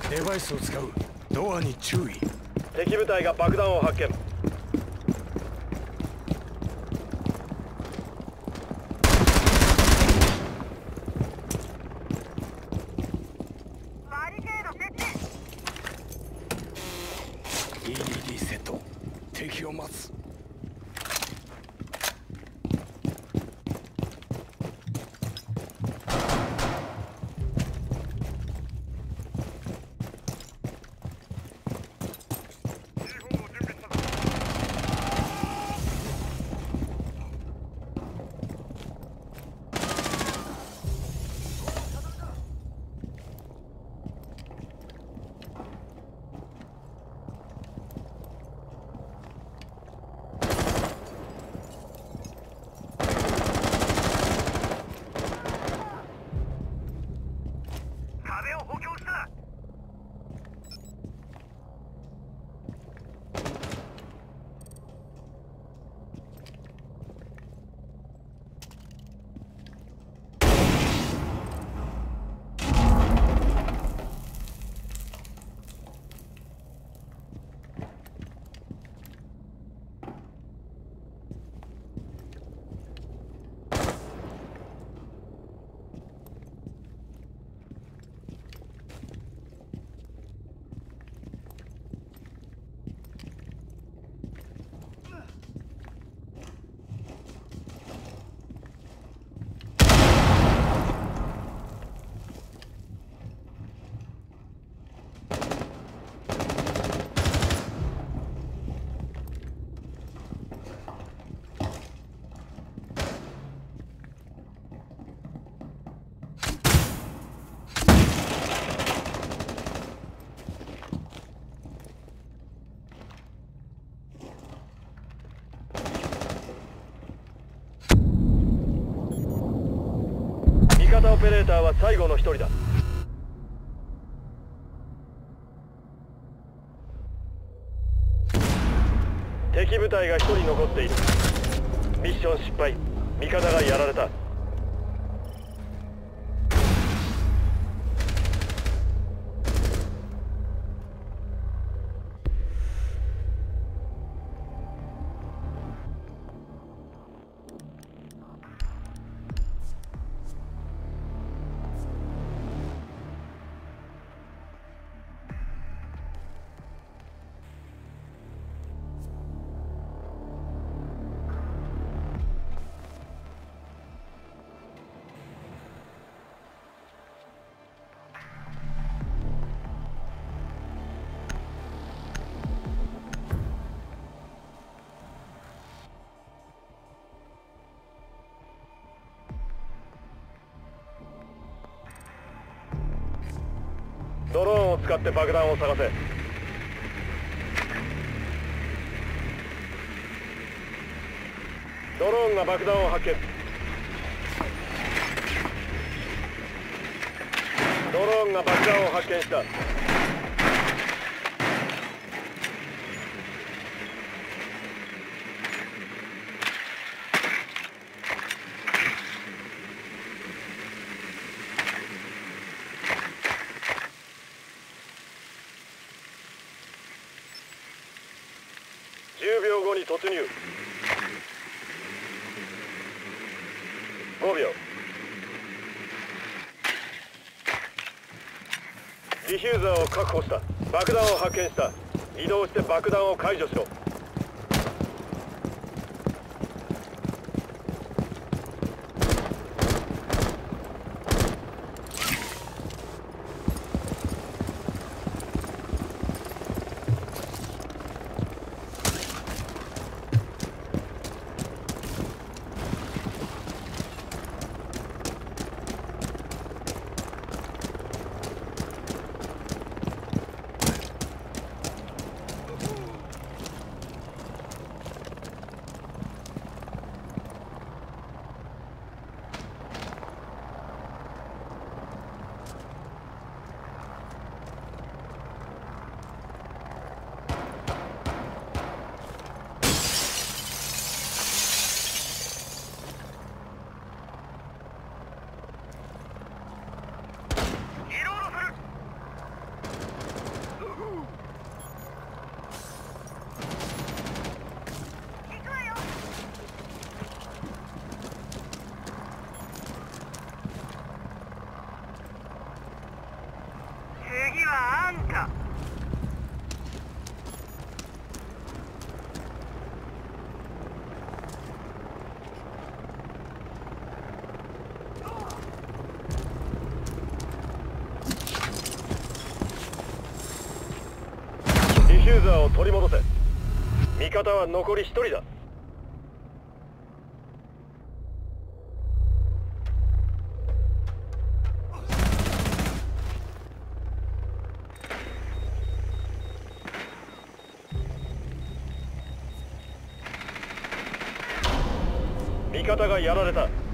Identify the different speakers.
Speaker 1: デバイスを使う。ドアに注意。
Speaker 2: 敵部隊が爆弾を発見。
Speaker 3: バリケード設置。
Speaker 1: EDD セット。敵を待つ。
Speaker 3: 壁を補強した。
Speaker 2: 味方オペレーターは最後の一人だ。敵部隊が一人残っている。ミッション失敗。味方がやられた。ドローンを使って爆弾を探せ。ドローンが爆弾を発見。ドローンが爆弾を発見した。10秒後に突入。5秒。ディフューザーを確保した。爆弾を発見した。移動して爆弾を解除しろ。
Speaker 3: あんた。
Speaker 2: ディフューザーを取り戻せ。味方は残り1人だ。味方がやられた。